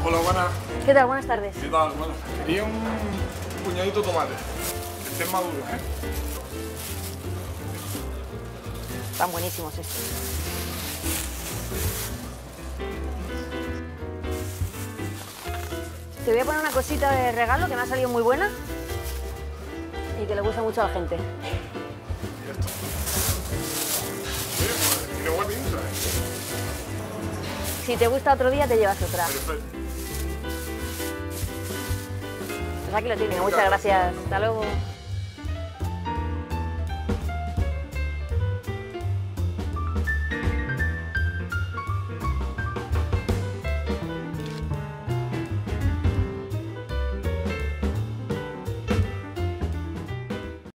Hola, buenas. ¿Qué tal? Buenas tardes. ¿Qué tal? Bueno, quería un puñadito de tomate. Que estén maduros, ¿eh? Están buenísimos estos. Te voy a poner una cosita de regalo que me ha salido muy buena y que le gusta mucho a la gente. Y esto. Sí, pues, qué buen pinta, ¿eh? Si te gusta otro día, te llevas otra. Perfecto. Pues aquí lo tienes. Muchas gracias. Hasta luego.